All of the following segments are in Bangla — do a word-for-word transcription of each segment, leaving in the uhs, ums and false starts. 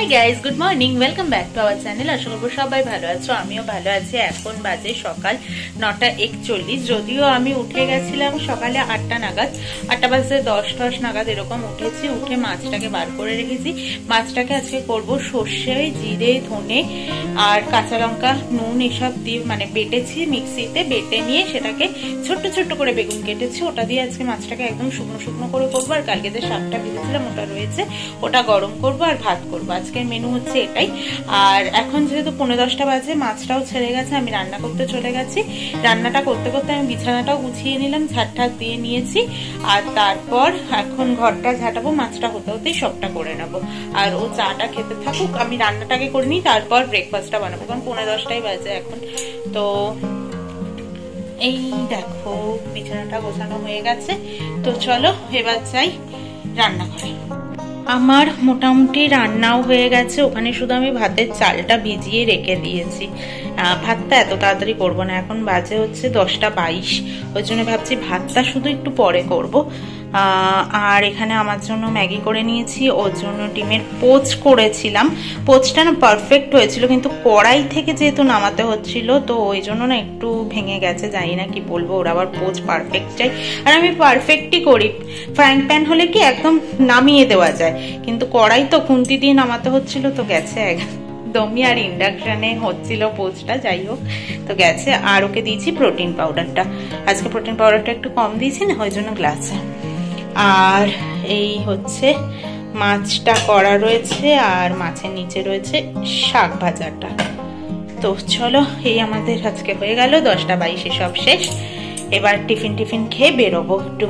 High guys good morning welcome back to our channel. आशा करब सबाई भालो आछो, आमिও ভালো আছি। এখন বাজে সকাল নটা একচল্লিশ। যদিও আমি উঠে গেছিলাম সকালে আটটা নাগাদ, আটটা বাজে দশ দশ নাগাদ এরকম উঠেছি। উঠে মাছটাকে বার করে রেখেছি। মাছটাকে আজকে করব সর্ষে, জিরে, ধনে আর কাঁচা লঙ্কা, নুন এসব দিয়ে মানে বেটেছি মিক্সিতে, বেটে নিয়ে সেটাকে ছোট্ট ছোট্ট করে বেগুন কেটেছি, ওটা দিয়ে আজকে মাছটাকে একদম শুকনো শুকনো করে করবো। আর কালকে যে শাকটা ভেজেছিলাম ওটা রয়েছে, ওটা গরম করবো আর ভাত করবো। আজকের মেনু হচ্ছে এটাই। আর এখন যেহেতু পনেরো দশটা বাজে, মাছটাও ছেড়ে গেছে, আমি রান্না করতে চলে গেছি। রান্নাটা করতে করতে আমি বিছানাটাও গুছিয়ে নিলাম, ঝাঁট ঠাট দিয়ে নিয়েছি। আর তারপর এখন ঘরটা ঝাঁটাবো, মাছটা হতে হতেই সবটা করে নেবো। আর ও চাটা খেতে থাকুক, আমি রান্নাটাকে করে নিই, তারপর ব্রেকফাস্টটা বানাবো, কারণ পনেরো দশটাই বাজে এখন। তো এই দেখো বিছানাটা গোছানো হয়ে গেছে। তো চলো এবার যাই রান্নাঘরে। আমার মোটামুটি রান্নাও হয়ে গেছে, ওখানে শুধু আমি ভাতের চালটা ভিজিয়ে রেখে দিয়েছি। ভাতটা এত তাড়াতাড়ি করবো না, এখন বাজে হচ্ছে দশটা বাইশ, ওই জন্য ভাবছি ভাতটা শুধু একটু পরে করব। আর এখানে আমার জন্য ম্যাগি করে নিয়েছি, ওর জন্য ডিমের পোচ করেছিলাম। পোচটা না পারফেক্ট হয়েছিল, কিন্তু কড়াই থেকে যেহেতু নামাতে হচ্ছিল তো ওই জন্য না একটু ভেঙে গেছে। জানি না কি বলবো, ওরা আবার পোচ পারফেক্ট চাই, আর আমি পারফেক্টই করি। ফ্রাইং প্যান হলে কি একদম নামিয়ে দেওয়া যায়, কিন্তু কড়াই তো খুন্তি দিয়ে নামাতে হচ্ছিল, তো গেছে একদমই। আর ইন্ডাকশানে হচ্ছিল পোচটা, যাই হোক তো গেছে। আর ওকে দিয়েছি প্রোটিন পাউডারটা, আজকে প্রোটিন পাউডারটা একটু কম দিয়েছি না, ওই জন্য গ্লাসে। আর এই হচ্ছে মাছটা করা রয়েছে, আর মাছের নিচে রয়েছে শাক ভাজাটা। তো চলো এই আমাদের আজকে হয়ে গেল দশটা বাইশে সব শেষ। এবার টিফিন টিফিন খেয়ে বেরোবো একটু।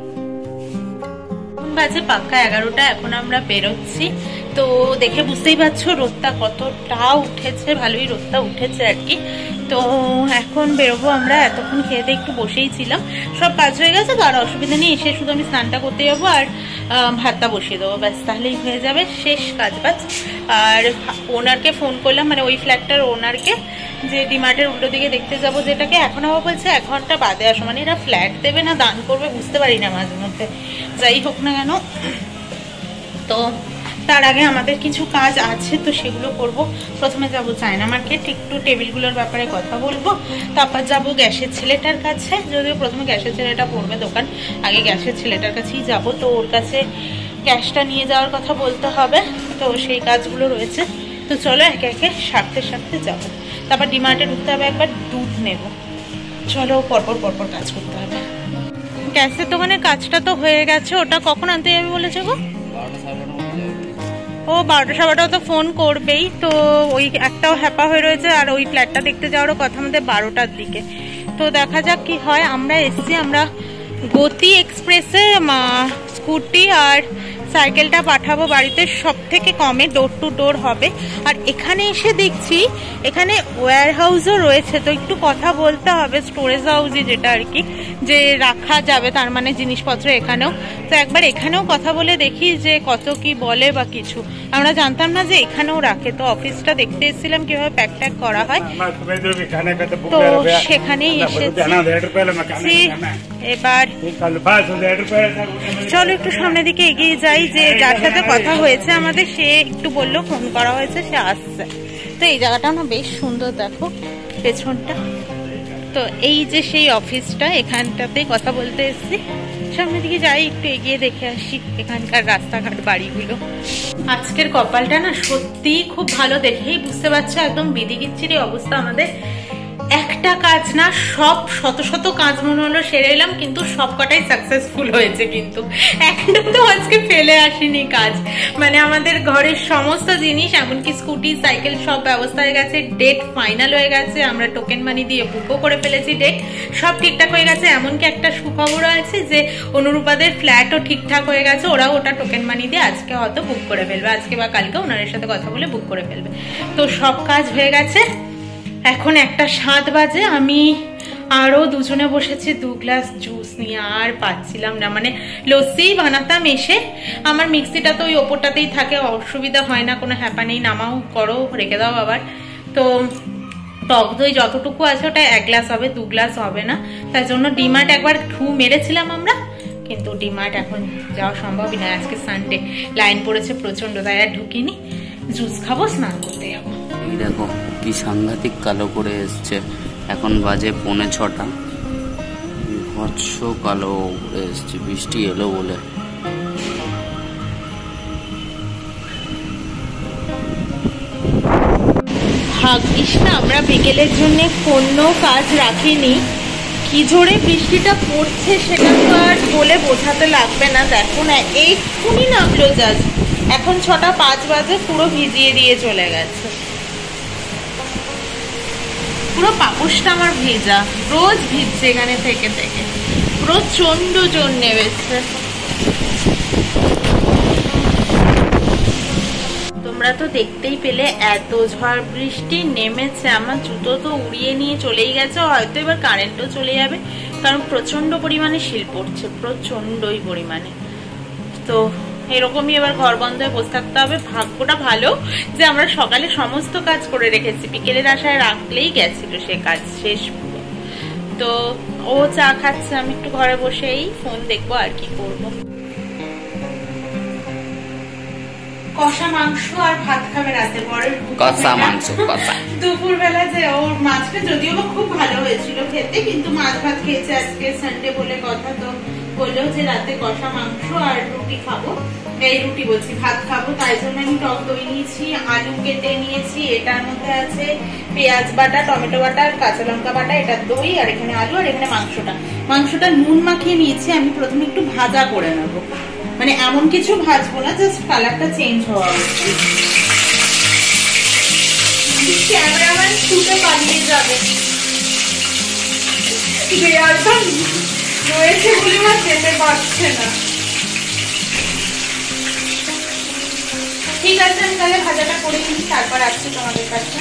বাজে পাক্কা এগারোটা, এখন আমরা বেরোচ্ছি। তো দেখে বুঝতেই পারছো রোদটা কতটা উঠেছে, ভালোই রোদটা উঠেছে আর কি। তো এখন বেরোবো আমরা। এতক্ষণ খেয়ে দিয়ে একটু বসেই ছিলাম, সব কাজ হয়ে গেছে তো আর অসুবিধা নেই। এসে শুধু আমি স্নানটা করতে যাবো আর ভাতটা বসিয়ে দেবো, ব্যাস তাহলেই হয়ে যাবে, শেষ কাজ বাজ। আর ওনারকে ফোন করলাম, মানে ওই ফ্ল্যাটটার ওনারকে, যে ডিমার্টের উল্টো দিকে দেখতে যাবো যেটাকে, এখন আবার বলছে এক ঘন্টা বাদে আসো। মানে এরা ফ্ল্যাট দেবে না দান করবে বুঝতে পারি না মাঝে মধ্যে। যাই হোক না কেন, তো তার আগে আমাদের কিছু কাজ আছে, তো সেগুলো করব। প্রথমে যাব চায়না মার্কেট, একটু টেবিলগুলোর ব্যাপারে কথা বলবো। তারপর যাব গ্যাসের ছেলেটার কাছে, যদিও প্রথমে গ্যাসের ছেলেটা পড়বে দোকান, আগে গ্যাসের ছেলেটার কাছেই যাব। তো ওর কাছে গ্যাসটা নিয়ে যাওয়ার কথা বলতে হবে, তো সেই কাজগুলো রয়েছে। তো চলো একে একে সারতে সারতে যাবো। তারপর ডিমার্টে ঢুকতে হবে, একবার দুধ নেব। চলো পরপর পরপর কাজ করতে হবে। গ্যাসের দোকানের কাজটা তো হয়ে গেছে, ওটা কখন আনতে যাবে বলেছে গো? ও বারোটা সাবারটাও তো ফোন করবেই, তো ওই একটাও হ্যাপা হয়ে রয়েছে। আর ওই ফ্ল্যাটটা দেখতে যাওয়ারও কথা আমাদের বারোটার দিকে। তো দেখা যাক কি হয়। আমরা এসছি, আমরা গতি এক্সপ্রেসে স্কুটি আর সাইকেলটা পাঠাবো বাড়িতে, সব থেকে কমে ডোর টু ডোর হবে। আর এখানে এসে দেখছি এখানে ওয়্যার হাউসও রয়েছে, তো একটু কথা বলতে হবে, স্টোরেজ হাউসই যেটা আর কি, যে রাখা যাবে তার মানে জিনিসপত্র এখানেও। তো একবার এখানেও কথা বলে দেখি যে কত কি বলে বা কিছু। আমরা জানতাম না যে এখানেও রাখে, তো অফিসটা দেখতে এসেছিলাম কিভাবে প্যাক ট্যাক করা হয়, তো সেখানেই এসেছি। এবার চলো একটু সামনের দিকে এগিয়ে যাই। যে যার সাথে কথা হয়েছে আমাদের, সে একটু বললো ফোন করা হয়েছে, সে আসছে। তো এই জায়গাটা না বেশ সুন্দর, দেখো পেছনটা। তো এই যে সেই অফিসটা, এখানটাতেই কথা বলতে এসেছি। সামনের দিকে যাই, একটু এগিয়ে দেখে আসি এখানকার রাস্তাঘাট বাড়িগুলো। আজকের কপালটা না সত্যিই খুব ভালো, দেখেই বুঝতে পারছো একদম বিদিকিচ্ছিরি অবস্থা আমাদের। একটা কাজ না, সব শত শত কাজ মনে হলো সেরে এলাম, কিন্তু সব কটাই সাকসেসফুল হয়েছে। কিন্তু একটা তো আজকে ফেলে আসিনি কাজ। মানে আমাদের ঘরের সমস্ত জিনিস, এমনকি স্কুটি সাইকেল সব ব্যবস্থা হয়ে গেছে, ডেট ফাইনাল হয়ে গেছে, আমরা টোকেন মানি দিয়ে বুকও করে ফেলেছি, ডেট সব ঠিকঠাক হয়ে গেছে। এমনকি একটা সুখবরও আছে যে অনুরূপাদের ফ্ল্যাটও ঠিকঠাক হয়ে গেছে, ওরাও ওটা টোকেন মানি দিয়ে আজকে হয়তো বুক করে ফেলবে, আজকে বা কালকে ওনারের সাথে কথা বলে বুক করে ফেলবে। তো সব কাজ হয়ে গেছে। এখন একটা সাত বাজে, আমি আরও দুজনে বসেছি দু গ্লাস জুস নিয়ে, আর পাচ্ছিলাম না। মানে লস্যি বানাতাম এসে, আমার মিক্সিটা তো ওই ওপরটাতেই থাকে, অসুবিধা হয় না, কোনো হ্যাপা নেই, নামাও করো রেখে দাও আবার। তো টক দই যতটুকু আছে ওটা এক গ্লাস হবে, দু গ্লাস হবে না। তার জন্য ডিমার্ট একবার ঠু মেরেছিলাম আমরা, কিন্তু ডিমার্ট এখন যাওয়া সম্ভবই নয়, আজকে সানডে লাইন পড়েছে প্রচন্ড, তাই আর ঢুকিনি। জুস খাবো, স্নান করতে যাবো। এই দেখো কি সাংঘাতিক কালো করে এসছে, এখন বাজে পৌনে ছটা, ভৎস কালো করে এসছে, বৃষ্টি এলো বলে। ভাগ্যিস না আমরা বিকেলের জন্য কোনো কাজ রাখিনি, কি জোরে বৃষ্টিটা পড়ছে সেটা তো আর বলে বোঝাতে লাগবে না। দেখো না, এইক্ষুনি নামলো জাস্ট, এখন ছটা পাঁচ বাজে, পুরো ভিজিয়ে দিয়ে চলে গেছে। পুরো পাপোশটা আমার ভেজা, রোজ ভিজছে এখানে থেকে থেকে, প্রচন্ড জোর নেমেছে। তোমরা তো দেখতেই পেলে এত ঝড় বৃষ্টি নেমেছে, আমার জুতো তো উড়িয়ে নিয়ে চলেই গেছে, হয়তো এবার কারেন্টও চলে যাবে, কারণ প্রচন্ড পরিমাণে শিল পড়ছে, প্রচন্ডই পরিমাণে। তো এরকমই এবার ঘর বন্ধ হয়ে বসে থাকতে হবে। ভাগ্যটা ভালো যে আমরা সকালে সমস্ত কাজ করে রেখেছি, বিকেলের আশায় রাখলেই গেছিল সে কাজ শেষ পুরো। তো ও চা খাচ্ছে, আমি একটু ঘরে বসেই ফোন দেখবো আর কি করবো। কষা মাংস আর ভাত খাবে রাতে, বরের কষা মাংস কষা। দুপুর বেলা যে ওর মাছটা যদিও খুব ভালো হয়েছিল খেতে, কিন্তু মাছ ভাত খেয়েছে, আজকে সানডে বলে কথা, তো বললো যে রাতে কষা মাংস আর রুটি খাবো, এই রুটি বলছি ভাত খাবো, তাই জন্য আমি টক দই নিয়েছি, আলু কেটে নিয়েছি, এটার মধ্যে আছে পেঁয়াজ বাটা, টমেটো বাটা আর কাঁচা লঙ্কা বাটা, এটা দই, আর এখানে আলু, আর এখানে মাংসটা মাংসটা নুন মাখিয়ে নিয়েছি। আমি প্রথমে একটু ভাজা করে নেবো, মানে এমন কিছু ভাজবো না, জাস্ট কালারটা চেঞ্জ হওয়া উচিত। ক্যামেরাম্যান শুটে পালিয়ে যাবে, রয়েছে বলে আর যেতে পারছে না। ঠিক আছে, আমি তাহলে ভাজাটা করে নিই, তারপর আসছি তোমাদের কাছে।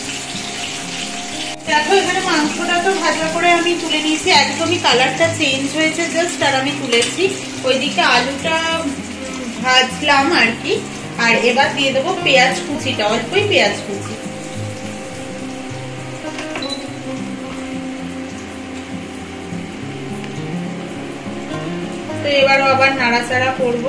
দেখো এখানে মাংসটা তো ভাজা করে আমি তুলে নিয়েছি, একদমই কালারটা চেঞ্জ হয়েছে জাস্ট, আর আমি তুলেছি। ওইদিকে আলুটা ভাজলাম আর কি, আর এবার দিয়ে দেবো পেঁয়াজ কুচিটা, অল্পই পেঁয়াজ কুচি। তো এবারও আবার নাড়াচাড়া করবো,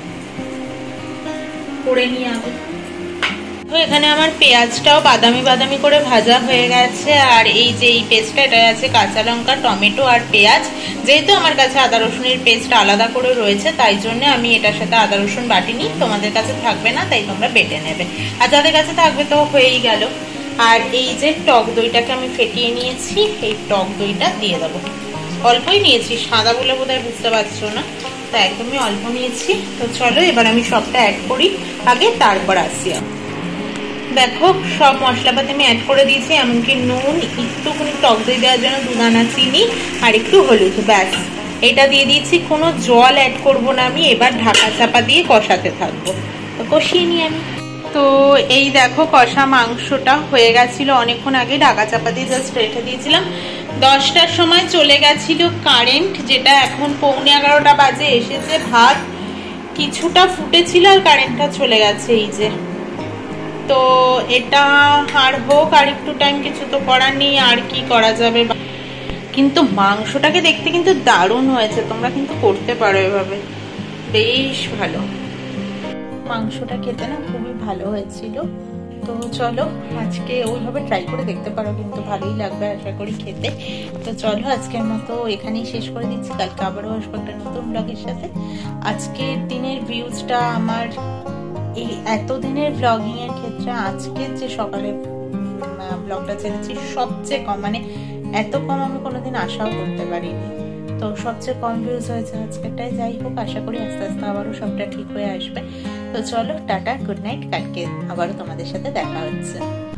করে নিয়ে আগে। তো এখানে আমার পেঁয়াজটাও বাদামি বাদামি করে ভাজা হয়ে গেছে, আর এই যে এই পেস্টটা, এটা আছে কাঁচা লঙ্কা, টমেটো আর পেঁয়াজ। যেহেতু আমার কাছে আদা রসুনের পেস্ট আলাদা করে রয়েছে, তাই জন্য আমি এটার সাথে আদা রসুন বাটিনি। তোমাদের কাছে থাকবে না, তাই তোমরা বেটে নেবে, আর যাদের কাছে থাকবে তো হয়েই গেল। আর এই যে টক দইটাকে আমি ফেটিয়ে নিয়েছি, এই টক দইটা দিয়ে দেবো, অল্পই নিয়েছি, সাদা বলে বোধহয় বুঝতে পারছো না, তো একদমই অল্প নিয়েছি। তো চলো এবার আমি সবটা অ্যাড করি আগে, তারপর আসি। দেখো সব মশলাপাতি আমি অ্যাড করে দিয়েছি, এমনকি নুন, একটুখানি টক দই দেওয়ার জন্য দুদানা চিনি আর একটু হলুদ, ব্যাস এটা দিয়ে দিয়েছি। কোনো জল অ্যাড করব না আমি, এবার ঢাকা চাপা দিয়ে কষাতে থাকবো। তো কষিয়ে নিই আমি। তো এই দেখো কষা মাংসটা হয়ে গেছিল অনেকক্ষণ আগে, ঢাকা চাপা দিয়ে জাস্ট রেখে দিয়েছিলাম। দশটার সময় চলে গেছিল কারেন্ট, যেটা এখন পৌনে এগারোটা বাজে এসেছে। ভাত কিছুটা ফুটেছিল আর কারেন্টটা চলে গেছে, এই যে। তো এটা আর হোক আর একটু টাইম, কিছু তো করার নেই, আর কি করা যাবে। কিন্তু মাংসটাকে দেখতে কিন্তু দারুণ হয়েছে, তোমরা কিন্তু করতে পারো এভাবে, বেশ ভালো। মাংসটা খেতে না খুবই ভালো হয়েছিল। তো চলো আজকে ওইভাবে ট্রাই করে দেখতে পারো, কিন্তু ভালোই লাগবে আশা করি খেতে। তো চলো আজকের মতো এখানেই শেষ করে দিচ্ছি, কালকে আবারও আসবো একটা নতুন ব্লগের সাথে। আজকের দিনের ভিউজটা আমার এই এতদিনের ব্লগিং এর ক্ষেত্রে আজকের যে সকালে ব্লগটা ছেড়েছি সবচেয়ে কম, মানে এত কম আমি কোনোদিন আশাও করতে পারিনি। তো সবচেয়ে কম ভিউজ হয়েছে আজকেরটাই। যাই হোক, আশা করি আস্তে আস্তে আবারও সবটা ঠিক হয়ে আসবে। তো চলো টাটা, গুড নাইট, কালকে আবারও তোমাদের সাথে দেখা হচ্ছে।